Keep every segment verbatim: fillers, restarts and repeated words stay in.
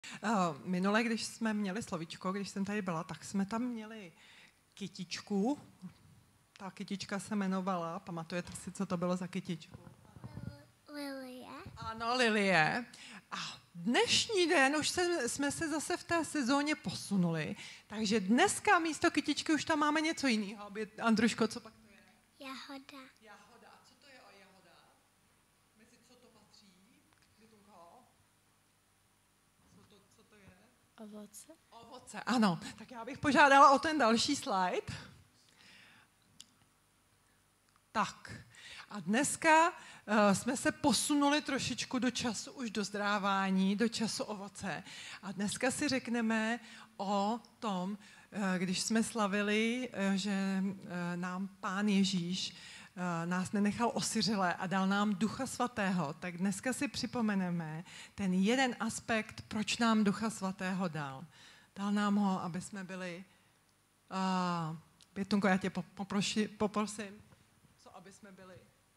Minule, když jsme měli slovíčko, když jsem tady byla, tak jsme tam měli kytičku. Ta kytička se jmenovala, pamatujete si, co to bylo za kytičku? Lilie. Ano, Lilie. A dnešní den už se, jsme se zase v té sezóně posunuli, takže dneska místo kytičky už tam máme něco jiného. Andruško, co pak to je? Jahoda. Jahoda. Co to je o jahoda? Mezi co to patří? Vitunko? Co to, co to je? Ovoce. Ovoce, ano. Tak já bych požádala o ten další slide. Tak. A dneska uh, jsme se posunuli trošičku do času už dozdrávání, do času ovoce. A dneska si řekneme o tom, uh, když jsme slavili, uh, že uh, nám Pán Ježíš uh, nás nenechal osiřelé a dal nám Ducha Svatého, tak dneska si připomeneme ten jeden aspekt, proč nám Ducha Svatého dal. Dal nám ho, aby jsme byli... Uh, Pětunko, já tě poproši, poprosím, co aby jsme byli...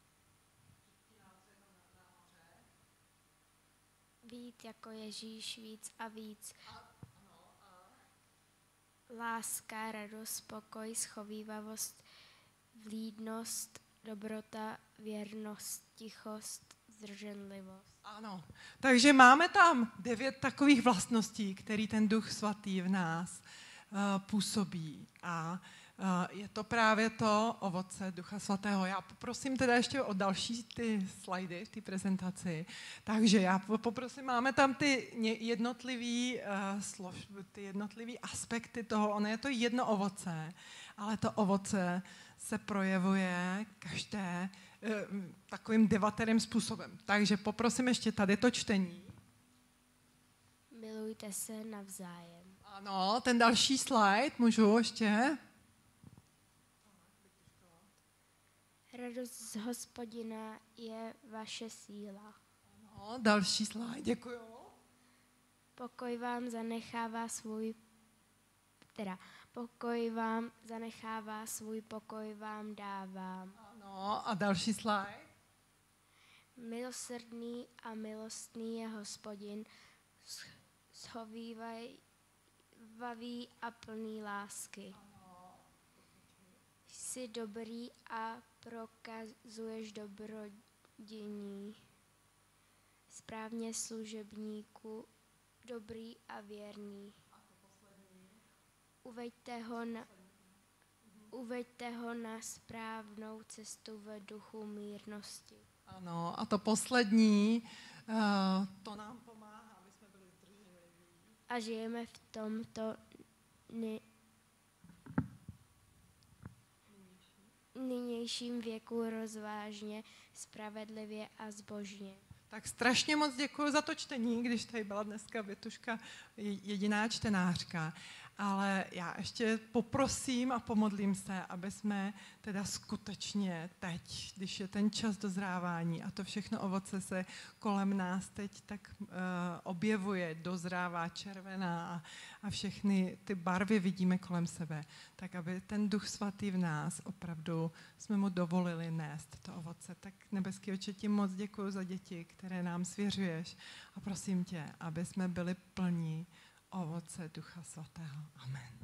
Být jako Ježíš víc a víc. Láska, radost, pokoj, schovívavost, vlídnost, dobrota, věrnost, tichost, zdrženlivost. Ano, takže máme tam devět takových vlastností, který ten Duch Svatý v nás uh, působí. A uh, je to právě to ovoce Ducha Svatého. Já poprosím teda ještě o další ty slajdy v té prezentaci. Takže já poprosím, máme tam ty jednotlivý, uh, slož, ty jednotlivý aspekty toho. Ono je to jedno ovoce, ale to ovoce se projevuje každé uh, takovým devaterým způsobem. Takže poprosím ještě tady to čtení. Milujte se navzájem. Ano, ten další slide, můžu ještě? Radost z Hospodina je vaše síla. Ano, další slide, děkuju. Pokoj vám zanechává svůj, teda pokoj vám zanechává, svůj pokoj vám dávám. Ano, a další slide. Milosrdný a milostný je Hospodin, schovívavý a plný lásky. Jsi dobrý a prokazuješ dobrodění. Správně služebníku, dobrý a věrný. Uveďte ho na, uveďte ho na správnou cestu ve duchu mírnosti. Ano, a to poslední, uh, to nám pomáhá, aby jsme byli zdrženliví. A žijeme v tomto ny, nynějším věku rozvážně, spravedlivě a zbožně. Tak strašně moc děkuji za to čtení, když tady byla dneska Větuška jediná čtenářka. Ale já ještě poprosím a pomodlím se, aby jsme teda skutečně teď, když je ten čas dozrávání a to všechno ovoce se kolem nás teď tak uh, objevuje, dozrává červená a, a všechny ty barvy vidíme kolem sebe, tak aby ten Duch Svatý v nás opravdu jsme mu dovolili nést to ovoce. Tak nebeský Otče, ti moc děkuji za děti, které nám svěřuješ a prosím tě, aby jsme byli plní ovoce Ducha Svatého. Amen.